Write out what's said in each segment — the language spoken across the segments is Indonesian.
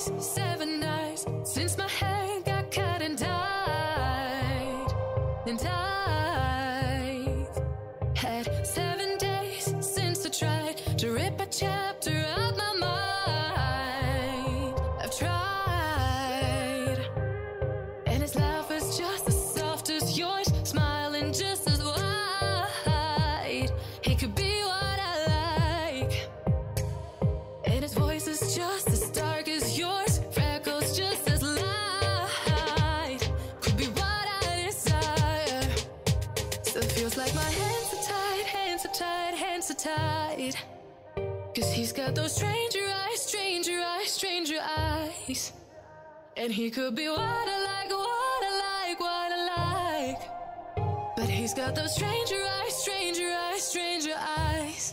days, 7 nights since my hair got cut and dyed. And I've had 7 days since I tried to rip a chapter out my mind. I've tried, and his laugh is just as soft as yours, smiling just as wide. He could be what I like, and his voice is just as dark as yours, freckles just as light. Could be what I desire. Still feels like my hands are tied, hands are tied, hands are tied. 'Cause he's got those stranger eyes, stranger eyes, stranger eyes. And he could be what I like, what I like, what I like. But he's got those stranger eyes, stranger eyes, stranger eyes.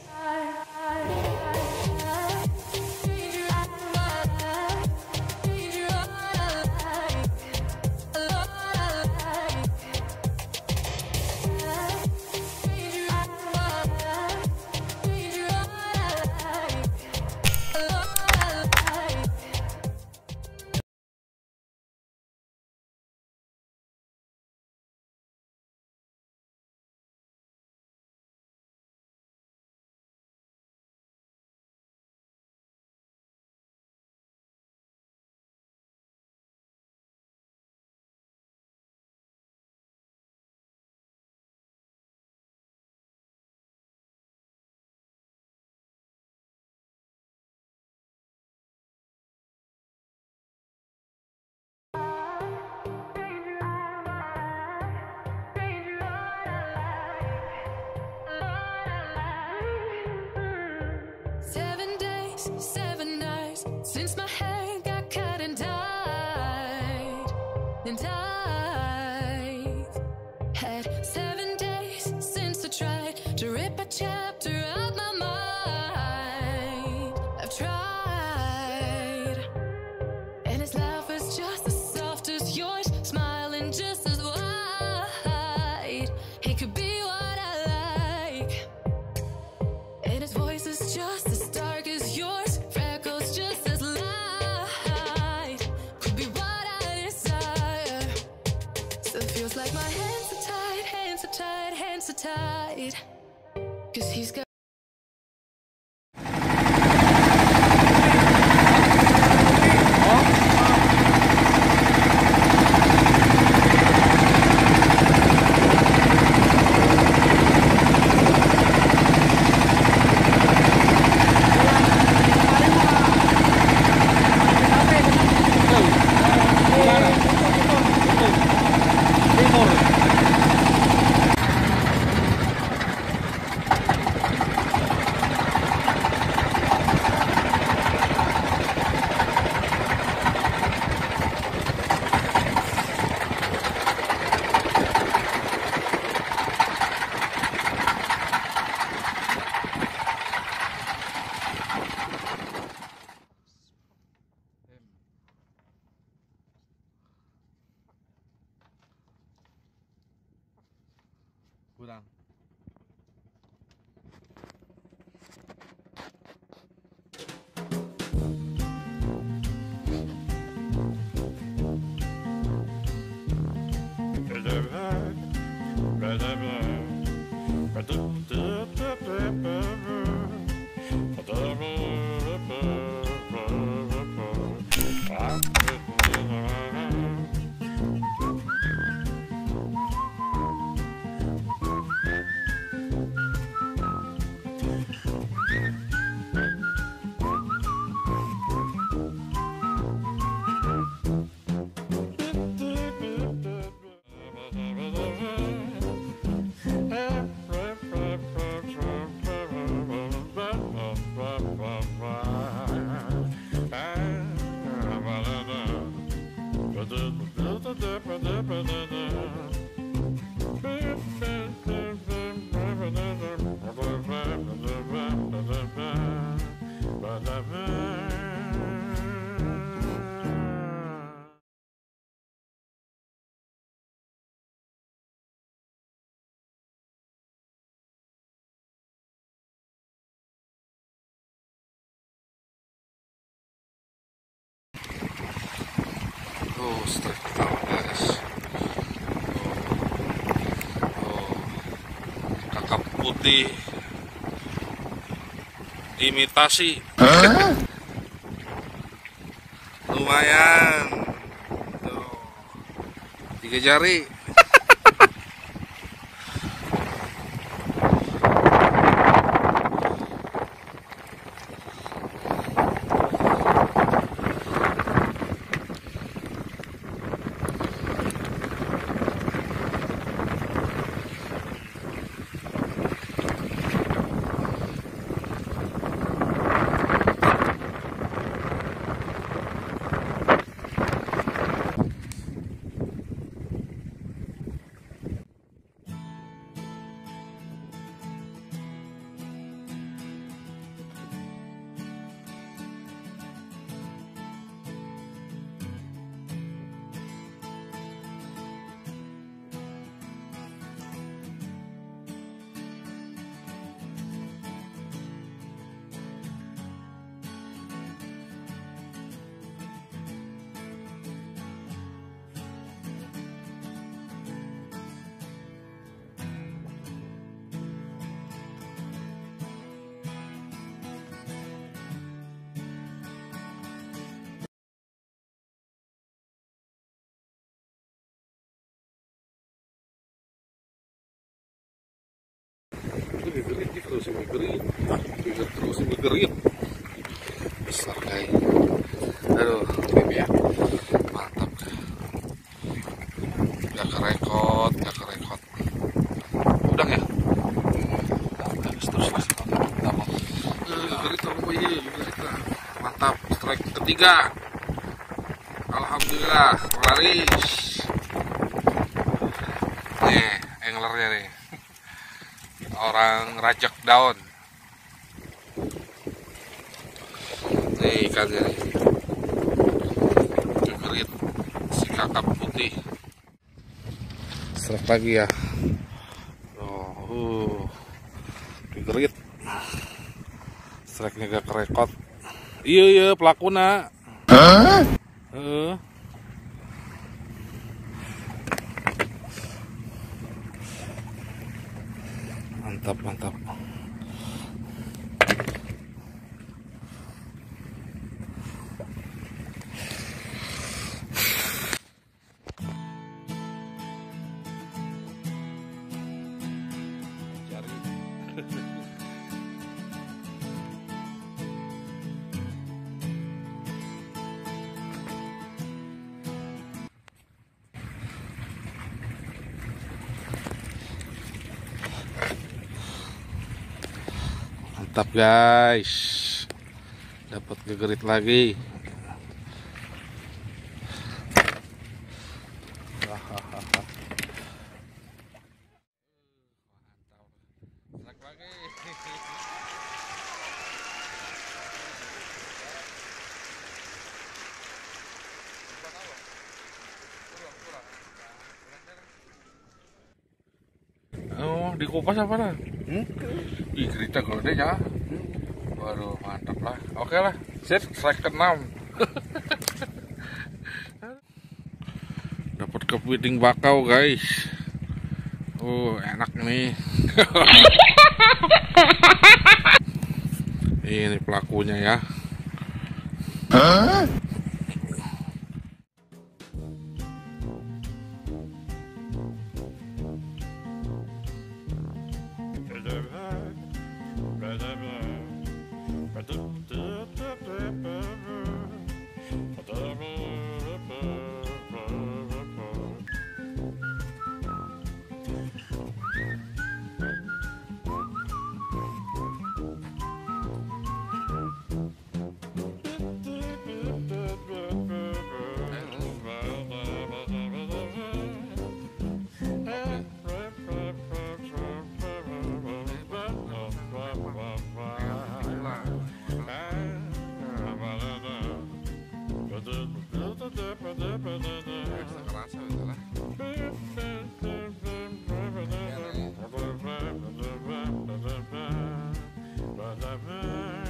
Since my hair got cut and dyed. And I've had 7 days since I tried to rip a chapter out my mind. I've tried, and his laugh is just as soft as yours, smiling just as wide. He could be what I like, and his voice is just as dark as yours. Tuh strike pertama guys. Kakap putih imitasi. Lumayan. Tuh. 3 jari. Terus bergerit besar guys. Aduh ini ya mantap, gak kerekot udah ya. Terus mantap, strike ketiga, alhamdulillah laris. Nih anglernya nih, orang rajak daun. Nih ikannya nih, gerit si kakap putih. Strike lagi ya. Gerit, strike-nya gak kerekot. Iya pelakuna. Mantap. Mantap guys, dapat gegerit lagi. Oh, dikupas apa lah? Ih, cerita gede ya. Waduh, mantap lah. Oke lah, set strike ke-6. Dapat kepiting bakau guys. Enak nih. Ini pelakunya ya.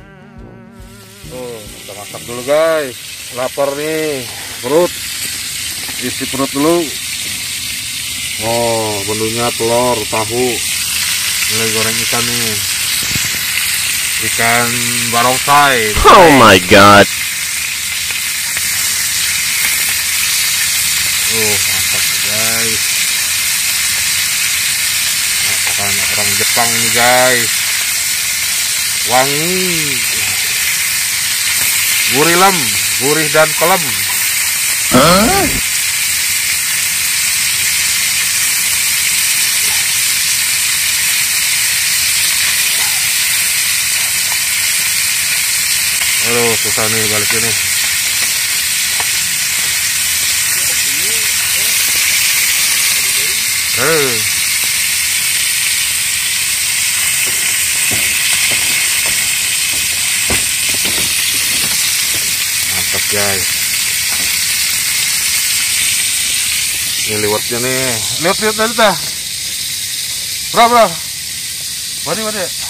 Kita masak dulu guys, lapar nih perut. isi perut dulu. Oh, menunya telur, tahu. Ini goreng ikan nih. Ikan barongsai. Oh my god. Mantap guys. Masakan orang Jepang ini guys. Wangi. Gurih lem, gurih dan kelem. Aduh, susah nih balik ini. Mantap guys. Ini liwatnya nih. Lihat tadi tah. Bro. Mari.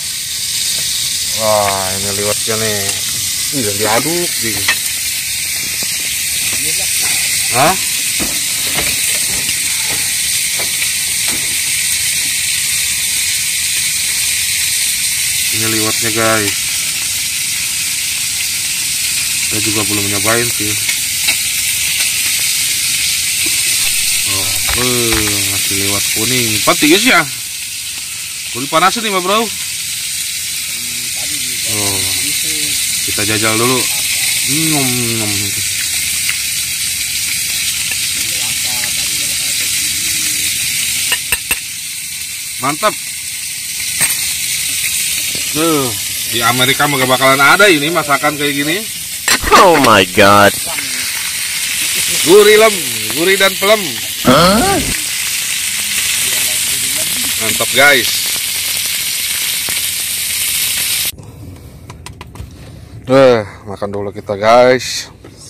Wah, ini liwatnya nih. Ih, dan diaduk di. Hah? Ini liwatnya guys. Saya juga belum nyobain sih. Masih liwat kuning. Pati guys ya. Kudu panasin nih, bro. Kita jajal dulu. Mantap. Di Amerika gak bakalan ada ini masakan kayak gini. Oh my god. Gurih lem, gurih dan pelem. Mantap guys. Makan dulu kita guys.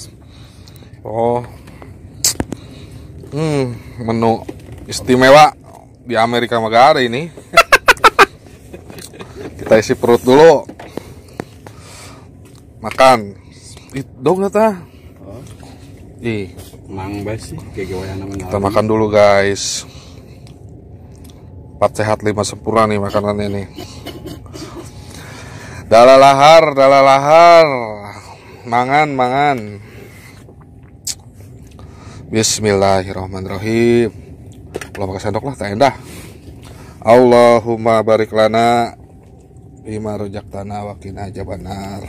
Menu istimewa di Amerika mah gak ada ini. Kita isi perut dulu. Makan. Dong kata. Kita makan dulu guys. 4 sehat 5 sempurna nih makanannya nih. Dalalahar. Mangan. Bismillahirrahmanirrahim. Belum pakai sendok lah, tak endah. Allahumma barik lana bima rojaktana wa qina adzabannar.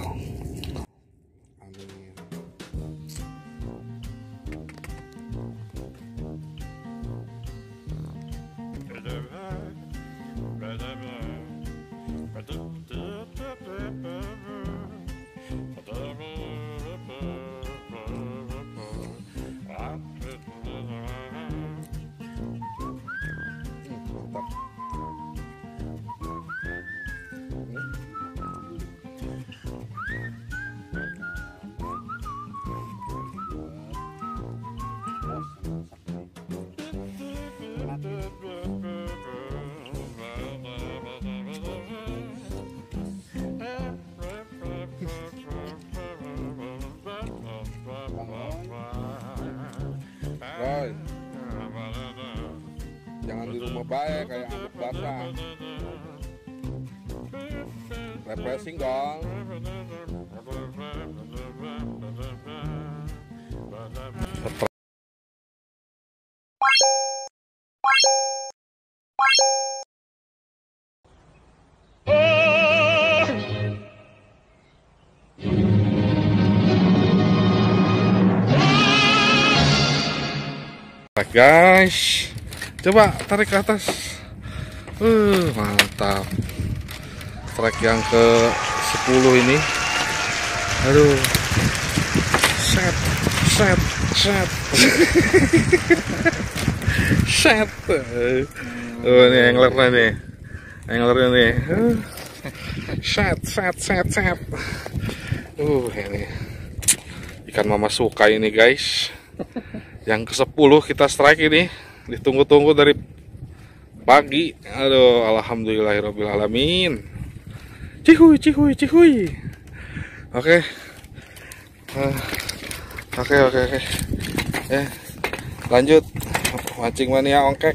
Boy, jangan di rumah baik kayak anduk basah. Refreshing dong. Guys, coba tarik ke atas. Mantap. Strike yang ke 10 ini. Aduh. Set. Ini anglernya nih. Set. Ini ikan mama suka ini guys. Yang ke-10 kita strike ini. Ditunggu-tunggu dari pagi. Aduh, alhamdulillahirrabbilalamin. Cihuy. Oke. Lanjut mancing mania ongkek.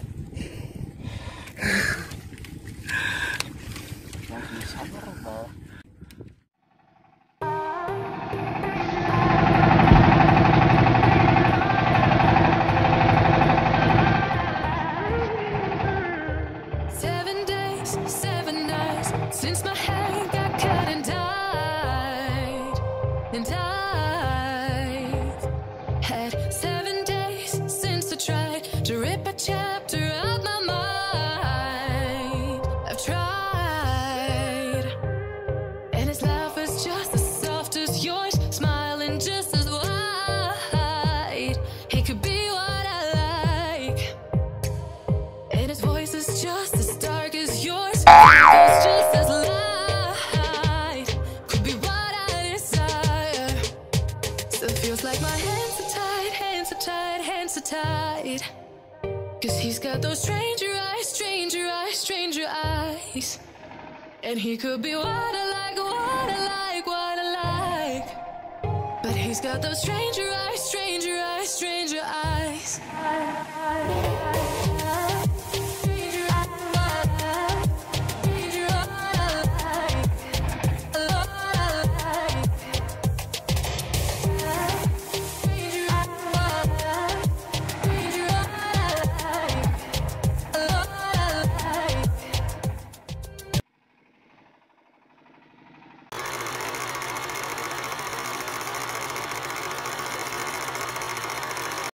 Since my head got cut and died, and I've had 7 days since I tried to rip a chapter out my mind. I've tried, and his laugh is just as soft as yours, smiling just as wide. He could be what I like, and his voice is just as dark as yours. It's just as light, could be what I desire. Still feels like my hands are tied, hands are tied, hands are tied. Cause he's got those stranger eyes, stranger eyes, stranger eyes. And he could be what I like, what I like, what I like. But he's got those stranger eyes, stranger eyes, stranger eyes.